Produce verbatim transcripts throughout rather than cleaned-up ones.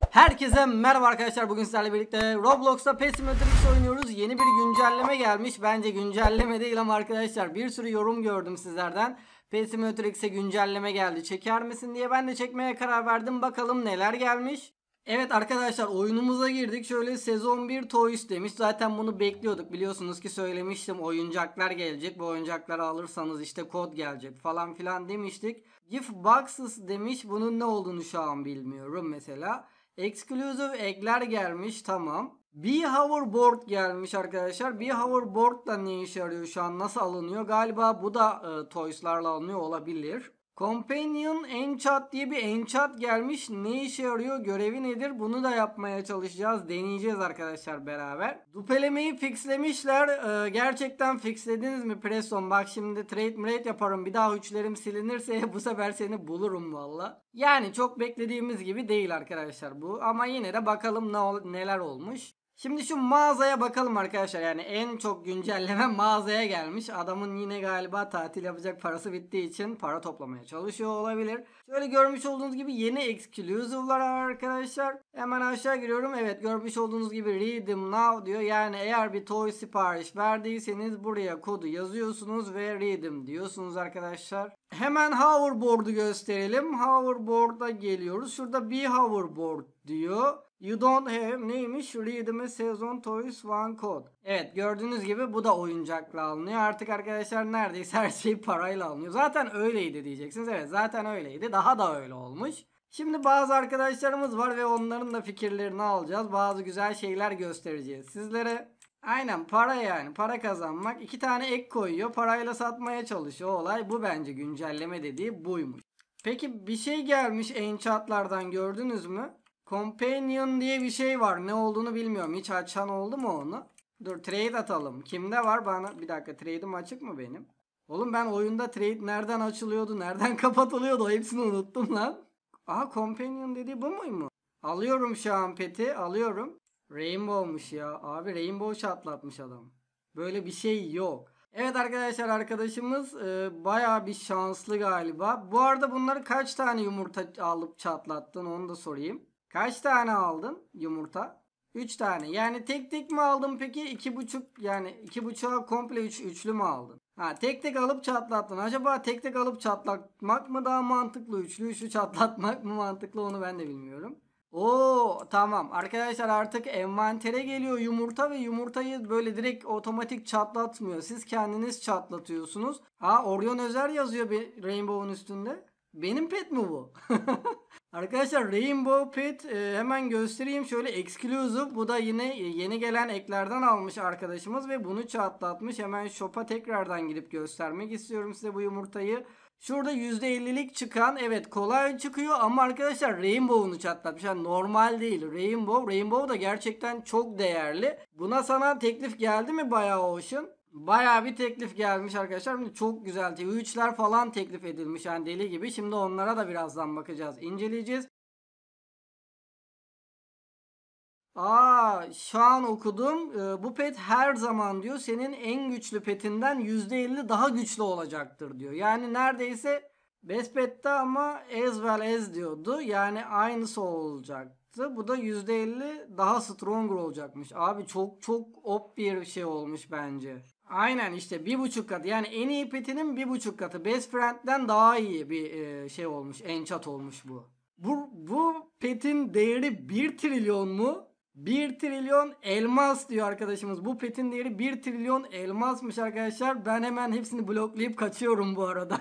Herkese merhaba arkadaşlar. Bugün sizlerle birlikte Roblox'ta Pet Simulator X oynuyoruz. Yeni bir güncelleme gelmiş. Bence güncelleme değil ama arkadaşlar bir sürü yorum gördüm sizlerden. Pet Simulator X'e güncelleme geldi, çeker misin diye ben de çekmeye karar verdim. Bakalım neler gelmiş. Evet arkadaşlar, oyunumuza girdik. Şöyle sezon bir Toys demiş. Zaten bunu bekliyorduk. Biliyorsunuz ki söylemiştim, oyuncaklar gelecek. Bu oyuncakları alırsanız işte kod gelecek falan filan demiştik. Gift Boxes demiş. Bunun ne olduğunu şu an bilmiyorum mesela. Exclusive egg'ler gelmiş, tamam. Bee Hoverboard gelmiş arkadaşlar. Bee Hoverboard da ne işe yarıyor, şu an nasıl alınıyor? Galiba bu da e, Toys'larla alınıyor olabilir. Companion Enchant diye bir enchant gelmiş. Ne işe yarıyor? Görevi nedir? Bunu da yapmaya çalışacağız. Deneyeceğiz arkadaşlar beraber. Dupelemeyi fixlemişler. Ee, gerçekten fixlediniz mi Preston? Bak şimdi trade mrade yaparım. Bir daha üçlerim silinirse bu sefer seni bulurum valla. Yani çok beklediğimiz gibi değil arkadaşlar bu. Ama yine de bakalım ne neler olmuş. Şimdi şu mağazaya bakalım arkadaşlar. Yani en çok güncelleme mağazaya gelmiş. Adamın yine galiba tatil yapacak parası bittiği için para toplamaya çalışıyor olabilir. Şöyle görmüş olduğunuz gibi yeni exclusive'lar var arkadaşlar. Hemen aşağı giriyorum. Evet, görmüş olduğunuz gibi redeem now diyor. Yani eğer bir toy sipariş verdiyseniz buraya kodu yazıyorsunuz ve redeem diyorsunuz arkadaşlar. Hemen hoverboard'u gösterelim. Hoverboard'a geliyoruz. Şurada bir hoverboard diyor. You don't have neymiş? Redeem Season Toys One Code. Evet, gördüğünüz gibi bu da oyuncakla alınıyor. Artık arkadaşlar neredeyse her şey parayla alınıyor. Zaten öyleydi diyeceksiniz. Evet, zaten öyleydi. Daha da öyle olmuş. Şimdi bazı arkadaşlarımız var ve onların da fikirlerini alacağız. Bazı güzel şeyler göstereceğiz sizlere. Aynen, para yani. Para kazanmak. İki tane ek koyuyor. Parayla satmaya çalışıyor. Olay bu, bence güncelleme dediği buymuş. Peki bir şey gelmiş enchantlardan, gördünüz mü? Companion diye bir şey var. Ne olduğunu bilmiyorum. Hiç açan oldu mu onu? Dur, trade atalım. Kimde var bana? Bir dakika, trade'im açık mı benim? Oğlum ben oyunda trade nereden açılıyordu, nereden kapatılıyordu, hepsini unuttum lan. Aha, Companion dediği bu muymuş? Alıyorum şu an peti. Alıyorum. Rainbow'muş ya. Abi Rainbow çatlatmış adam. Böyle bir şey yok. Evet arkadaşlar, arkadaşımız e, bayağı bir şanslı galiba. Bu arada bunları kaç tane yumurta alıp çatlattın onu da sorayım. Kaç tane aldın yumurta? üç tane. Yani tek tek mi aldın peki? iki buçuk, yani iki buçuğa komple üç, üçlü mü aldın? Ha, tek tek alıp çatlattın. Acaba tek tek alıp çatlatmak mı daha mantıklı? Üçlü üçlü çatlatmak mı mantıklı, onu ben de bilmiyorum. Oo tamam arkadaşlar, artık envantere geliyor yumurta ve yumurtayı böyle direkt otomatik çatlatmıyor. Siz kendiniz çatlatıyorsunuz. Ha, Orion Özer yazıyor bir Rainbow'un üstünde. Benim pet mi bu? Arkadaşlar Rainbow Pet e, hemen göstereyim. Şöyle exclusive, bu da yine yeni gelen eklerden almış arkadaşımız ve bunu çatlatmış. Hemen shop'a tekrardan girip göstermek istiyorum size bu yumurtayı. Şurada yüzde ellilik çıkan, evet kolay çıkıyor ama arkadaşlar Rainbow'unu çatlatmış. Yani normal değil. Rainbow. Rainbow da gerçekten çok değerli. Buna sana teklif geldi mi bayağı Ocean? Bayağı bir teklif gelmiş arkadaşlar. Şimdi çok güzel. T V üçler falan teklif edilmiş yani deli gibi. Şimdi onlara da birazdan bakacağız, inceleyeceğiz. Aa, şu an okudum. Ee, bu pet her zaman diyor senin en güçlü petinden yüzde elli daha güçlü olacaktır diyor. Yani neredeyse best pet'te ama as well as diyordu. Yani aynısı olacaktı. Bu da yüzde elli daha stronger olacakmış. Abi çok çok op bir şey olmuş bence. Aynen işte bir buçuk katı, yani en iyi petinin bir buçuk katı. Best Friend'den daha iyi bir e, şey olmuş. Enchant olmuş bu. Bu, bu petin değeri bir trilyon mu? bir trilyon elmas diyor arkadaşımız. Bu petin değeri bir trilyon elmasmış arkadaşlar. Ben hemen hepsini bloklayıp kaçıyorum bu arada.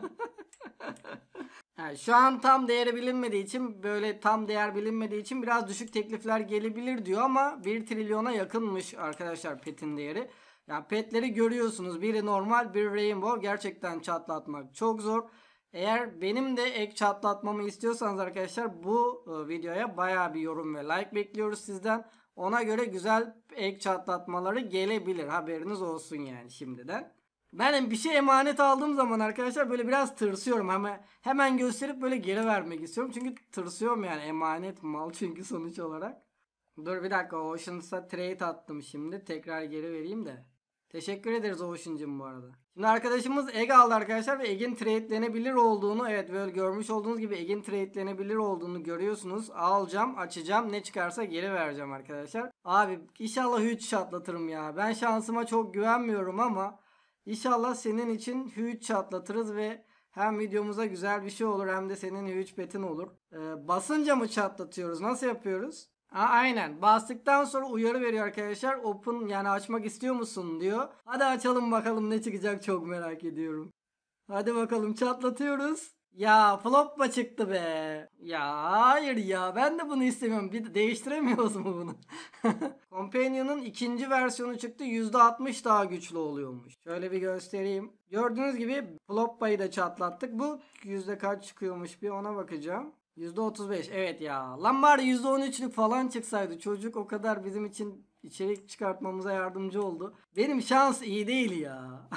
Yani şu an tam değeri bilinmediği için, böyle tam değer bilinmediği için biraz düşük teklifler gelebilir diyor ama bir trilyona yakınmış arkadaşlar petin değeri. Yani petleri görüyorsunuz. Biri normal, biri Rainbow. Gerçekten çatlatmak çok zor. Eğer benim de ek çatlatmamı istiyorsanız arkadaşlar bu videoya bayağı bir yorum ve like bekliyoruz sizden. Ona göre güzel ek çatlatmaları gelebilir. Haberiniz olsun yani şimdiden. Ben bir şey emanet aldığım zaman arkadaşlar böyle biraz tırsıyorum. Hemen hemen gösterip böyle geri vermek istiyorum. Çünkü tırsıyorum yani, emanet mal çünkü sonuç olarak. Dur bir dakika, Oceans'a trade attım şimdi. Tekrar geri vereyim de. Teşekkür ederiz Ocean'cım bu arada. Şimdi arkadaşımız egg aldı arkadaşlar ve egg'in trade'lenebilir olduğunu, evet böyle görmüş olduğunuz gibi egg'in trade'lenebilir olduğunu görüyorsunuz. Alacağım, açacağım, ne çıkarsa geri vereceğim arkadaşlar. Abi inşallah üç çatlatırım ya. Ben şansıma çok güvenmiyorum ama inşallah senin için huge çatlatırız ve hem videomuza güzel bir şey olur hem de senin huge petin olur. Ee, basınca mı çatlatıyoruz? Nasıl yapıyoruz? Ha, aynen. Bastıktan sonra uyarı veriyor arkadaşlar. Open yani açmak istiyor musun diyor. Hadi açalım bakalım ne çıkacak, çok merak ediyorum. Hadi bakalım çatlatıyoruz. Ya flop mu çıktı be? Ya hayır ya, ben de bunu istemiyorum. Bir de değiştiremiyoruz mu bunu? Companion'ın ikinci versiyonu çıktı. yüzde altmış daha güçlü oluyormuş. Şöyle bir göstereyim. Gördüğünüz gibi Floppa'yı da çatlattık. Bu yüzde kaç çıkıyormuş bir ona bakacağım. yüzde otuz beş, evet ya. Lan bari yüzde on üçlük falan çıksaydı. Çocuk o kadar bizim için içerik çıkartmamıza yardımcı oldu. Benim şans iyi değil ya.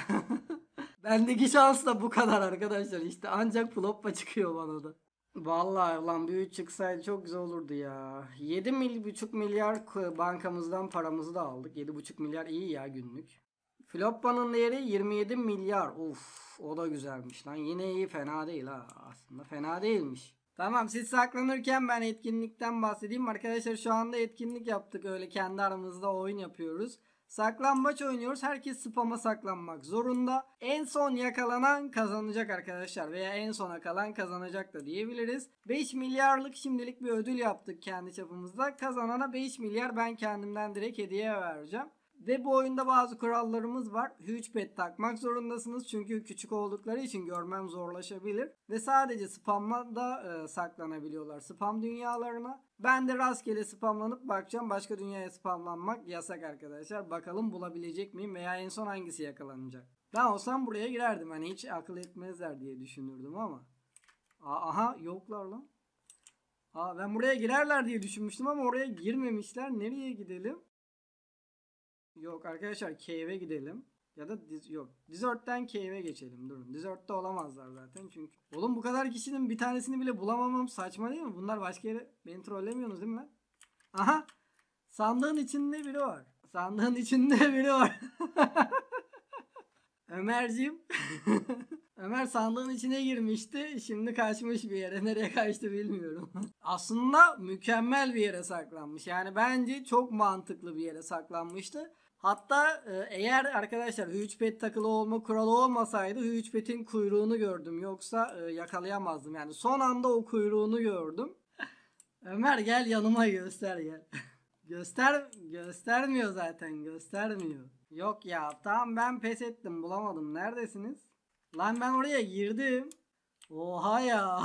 Bendeki şans da bu kadar arkadaşlar. İşte ancak floppa çıkıyor bana da. Vallahi lan bir üç çıksaydı çok güzel olurdu ya. yedi buçuk milyar bankamızdan paramızı da aldık. yedi buçuk milyar iyi ya günlük. Floppa'nın değeri yirmi yedi milyar. Uf, o da güzelmiş lan. Yine iyi, fena değil ha. Aslında fena değilmiş. Tamam, siz saklanırken ben etkinlikten bahsedeyim. Arkadaşlar şu anda etkinlik yaptık. Öyle kendi aramızda oyun yapıyoruz. Saklambaç oynuyoruz. Herkes spama saklanmak zorunda. En son yakalanan kazanacak arkadaşlar. Veya en sona kalan kazanacak da diyebiliriz. beş milyarlık şimdilik bir ödül yaptık kendi çapımızda. Kazanana beş milyar ben kendimden direkt hediye vereceğim. Ve bu oyunda bazı kurallarımız var. Huge pet takmak zorundasınız. Çünkü küçük oldukları için görmem zorlaşabilir. Ve sadece spamla da e, saklanabiliyorlar. Spam dünyalarına. Ben de rastgele spamlanıp bakacağım. Başka dünyaya spamlanmak yasak arkadaşlar. Bakalım bulabilecek miyim veya en son hangisi yakalanacak. Ben olsam buraya girerdim. Hani hiç akıl etmezler diye düşünürdüm ama. Aha, yoklar lan. Aa, ben buraya girerler diye düşünmüştüm ama oraya girmemişler. Nereye gidelim? Yok arkadaşlar, cave'e gidelim. Ya da diz, yok. Desert'ten cave'e geçelim. Durun. Desert'te olamazlar zaten çünkü. Oğlum bu kadar kişinin bir tanesini bile bulamamam saçma değil mi? Bunlar başka yere beni trollemiyorsunuz değil mi lan? Aha. Sandığın içinde biri var. Sandığın içinde biri var. Ömerciğim. Ömer sandığın içine girmişti. Şimdi kaçmış bir yere. Nereye kaçtı bilmiyorum. Aslında mükemmel bir yere saklanmış. Yani bence çok mantıklı bir yere saklanmıştı. Hatta eğer arkadaşlar huge pet takılı olma kuralı olmasaydı huge pet'in kuyruğunu gördüm. Yoksa yakalayamazdım. Yani son anda o kuyruğunu gördüm. Ömer gel yanıma, göster gel. Göster göstermiyor zaten, göstermiyor. Yok ya, tamam ben pes ettim, bulamadım. Neredesiniz? Lan ben oraya girdim. Oha ya.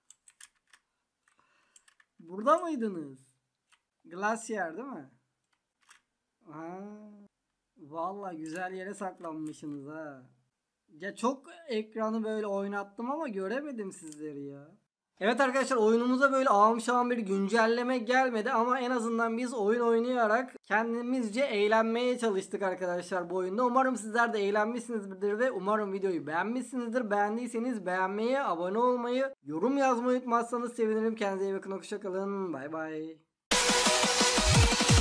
Burada mıydınız? Glacier değil mi? Ha. Vallahi güzel yere saklanmışsınız ha. Ya çok ekranı böyle oynattım ama göremedim sizleri ya. Evet arkadaşlar, oyunumuza böyle ağam bir güncelleme gelmedi ama en azından biz oyun oynayarak kendimizce eğlenmeye çalıştık arkadaşlar bu oyunda. Umarım sizler de eğlenmişsinizdir ve umarım videoyu beğenmişsinizdir. Beğendiyseniz beğenmeyi, abone olmayı, yorum yazmayı unutmazsanız sevinirim. Kendinize iyi bakın, hoşça kalın. Bay bay.